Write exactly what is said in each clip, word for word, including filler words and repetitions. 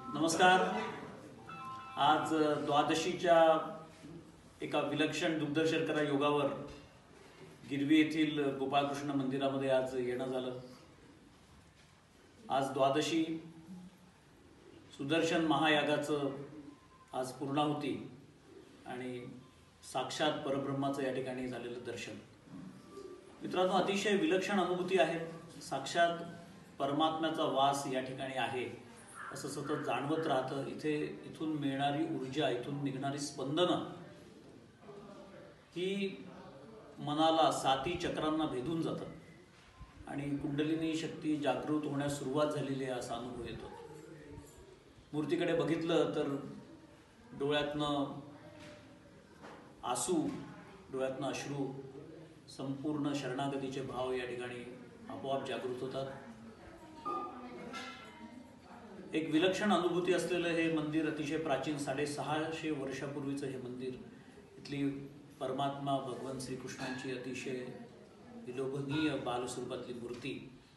नमस्कार। आज द्वादशीच्या एका विलक्षण दुग्ध शर्करा योगावर गिरवी येथील गोपाळकृष्ण मंदिरामध्ये आज येणं झालं। आज द्वादशी सुदर्शन महायागाचं आज पूर्णाहुती आणि साक्षात परब्रह्माचं या ठिकाणी झालेलं दर्शन। मित्रांनो, अतिशय विलक्षण अनुभूती आहे। साक्षात परमात्म्याचा वास या ठिकाणी आहे असं सतत जाणवत राहतं। इथे इथून मिळणारी ऊर्जा, इथून निघणारी स्पंदनं ही मनाला साती चक्रांना भेदून जातात आणि कुंडलिनी शक्ती जागृत होण्यास सुरुवात झालेली आहे असा अनुभव येतो। मूर्तीकडे बघितलं तर डोळ्यातनं आसू, डोळ्यातनं अश्रू, संपूर्ण शरणागतीचे भाव या ठिकाणी आपोआप जागृत होतात। एक विलक्षण अनुभूती असलेलं हे मंदिर, अतिशय प्राचीन, साडेसहाशे वर्षापूर्वीचं हे मंदिर। इथली परमात्मा भगवान श्रीकृष्णांची अतिशय विलोभनीय बालस्वरूपातली मूर्ती,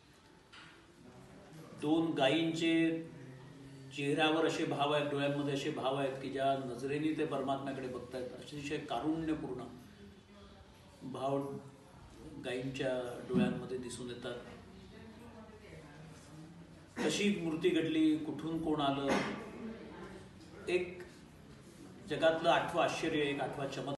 दोन गायींचे चेहऱ्यावर असे भाव आहेत, डोळ्यांमध्ये असे भाव आहेत की ज्या नजरेने ते परमात्म्याकडे बघतायत, अतिशय कारुण्यपूर्ण भाव गायींच्या डोळ्यांमध्ये दिसून येतात। कशी मूर्ती घडली, कुठून कोण आलं, एक जगातलं आठवं आश्चर्य, एक आठवा चमत्कार।